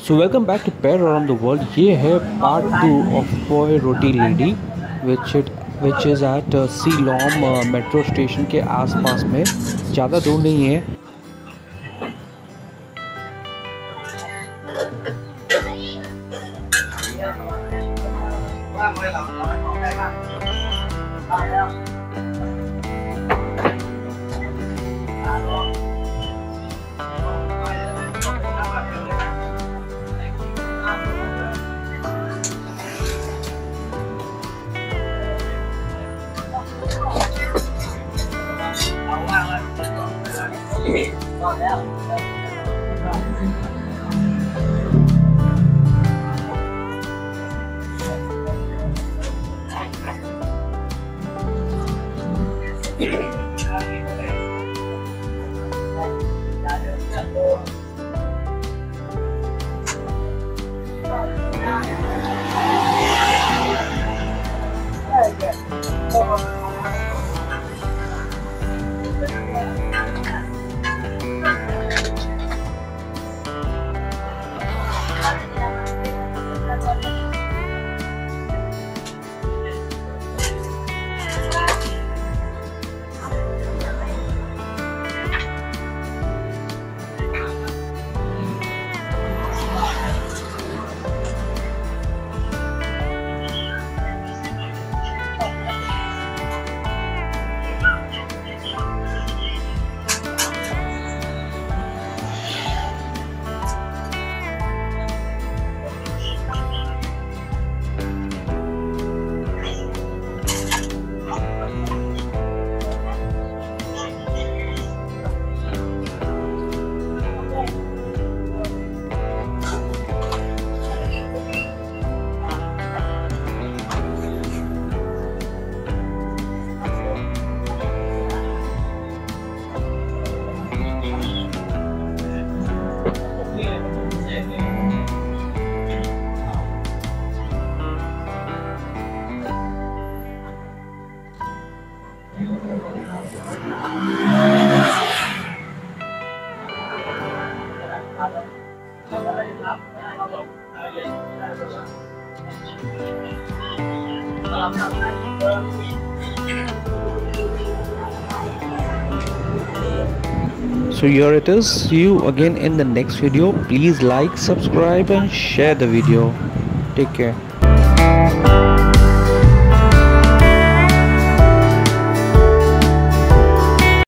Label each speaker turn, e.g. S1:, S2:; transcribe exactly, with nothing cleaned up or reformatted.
S1: So welcome back to pair around the world. ये है part two of boy roti lady which it which is at Silom metro station के आसपास में, ज़्यादा दूर नहीं है। So here it is. See you again in the next video. Please like, subscribe and share the video. Take care.